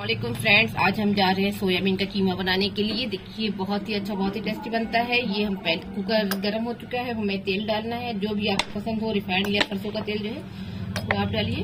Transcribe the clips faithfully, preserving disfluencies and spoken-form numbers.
वालेकुम फ्रेंड्स, आज हम जा रहे हैं सोयाबीन का कीमा बनाने के लिए। देखिए बहुत ही अच्छा, बहुत ही टेस्टी बनता है। ये हम पहले कुकर गर्म हो चुका है, हमें तेल डालना है जो भी आपको पसंद हो, रिफाइंड या सरसों का तेल जो है वो आप डालिए।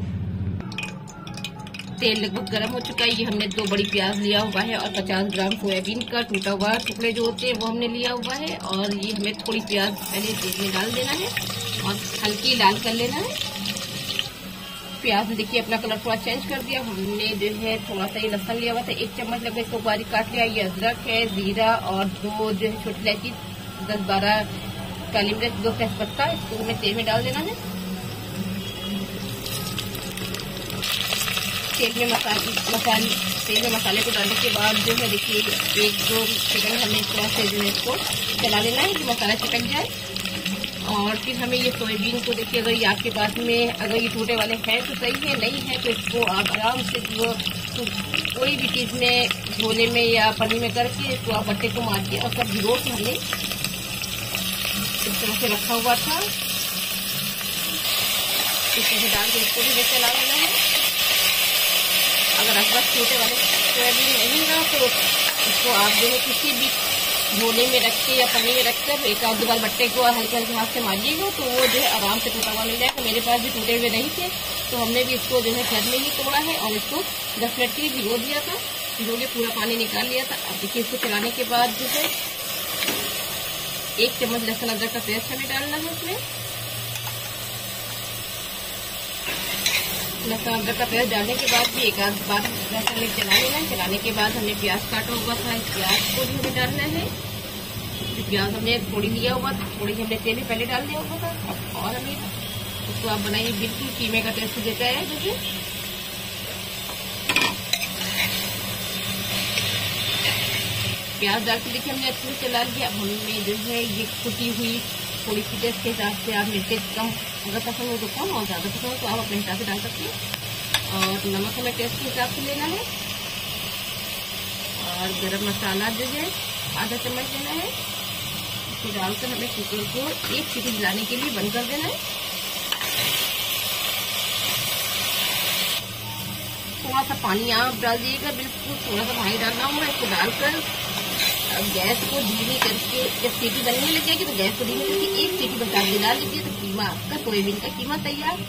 तेल लगभग गर्म हो चुका है। ये हमने दो बड़ी प्याज लिया हुआ है और पचास ग्राम सोयाबीन का टूटा हुआ टुकड़े जो होते हैं वो हमने लिया हुआ है। और ये हमें थोड़ी प्याज पहले तेल में डाल देना है और हल्की लाल कर लेना है। प्याज ने देखिए अपना कलर थोड़ा चेंज कर दिया। हमने जो है थोड़ा सा ये लहसुन लिया हुआ था, एक चम्मच लगभग इसको बारीक काट लिया। ये अदरक है, जीरा और दो जो है छोटी इलायची, दस बारह काली मिर्च, दो तेजपत्ता, इसको हमें तेल में डाल देना है। तेल में मसाले मसाले तेल में मसाले को डालने के बाद जो है देखिए एक दो सेकंड हमें थोड़ा सा जो है इसको चला देना है कि मसाला चिपक जाए। और फिर हमें ये सोयाबीन को देखिए, अगर ये आपके पास में अगर ये टूटे वाले हैं तो सही है, नहीं है तो इसको आप आराम से वो तो कोई भी चीज में झोले में या पन्नी में करके इसको आप बट्टे को मार के और सब भिगो के हमने इस तरह से रखा हुआ था, इस तरह से डाल के इसको भी चला लेना है। अगर आपके पास टूटे वाले सोयाबीन नहीं ना तो इसको आप जो है किसी भी झोले में रख के या पन्नी में रखकर एक आध दो बार बट्टे को हल्के हल्के हाथ से मारिएगा तो वो जो है आराम से टूटा हुआ मिल जाएगा। मेरे पास भी टूटे हुए नहीं थे तो हमने भी इसको जो है घर में ही तोड़ा है और इसको दस मिनट के लिए भिगो दिया था, भिगो के पूरा पानी निकाल लिया था। अब देखिए इसको चलाने के बाद जो है एक चम्मच लहसुन अदरक का पेस्ट हमें डालना है। इसमें लहसुन अदरक का पेस्ट डालने के बाद भी एक आध बार लहसुन में चला लेना है। चलाने के बाद हमने प्याज काटा हुआ था, इस प्याज को भी हमें डालना है। प्याज हमने थोड़ी लिया हुआ था, थोड़ी हमने तेल में पहले डाल दिया हुआ था। और हमें उसको आप बनाइए, बिल्कुल कीमे का टेस्ट देता है। मुझे प्याज डाल के देखिए हमने अच्छे से चला लिया। अब हमने जो है ये कुटी हुई थोड़ी सी टेस्ट के हिसाब से आप मिर्ची कम अगर पसंद हो तो कम और ज्यादा पसंद हो तो आप अपने हिसाब से डाल सकते हैं। और नमक हमें टेस्ट के हिसाब से लेना है। और गरम मसाला जो है आधा चम्मच लेना है। इसको डालकर हमें कुकर को एक सीटी दिलाने के लिए बंद कर देना है। थोड़ा सा पानी आप डाल दीजिएगा, बिल्कुल थोड़ा सा पानी डालना होगा। इसको डालकर अब गैस को धीमी करके जब सीटी बनने लग जाएगी तो गैस को धीमी करके एक सीटी बचा के डाल लीजिए तो कीमा आपका सोयाबीन का कीमा तैयार।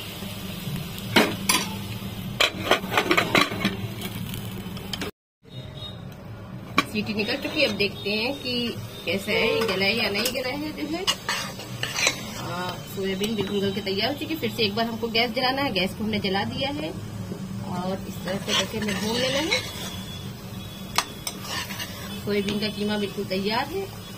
सीटी निकल चुकी है, अब देखते हैं कि कैसा है, ये गला है या नहीं गला है। जो है सोयाबीन बिल्कुल गल के तैयार हो चुकी है। फिर से एक बार हमको गैस जलाना है, गैस को हमने जला दिया है और इस तरह से करके हमें भून लेना है। सोयाबीन का कीमा बिल्कुल तैयार है।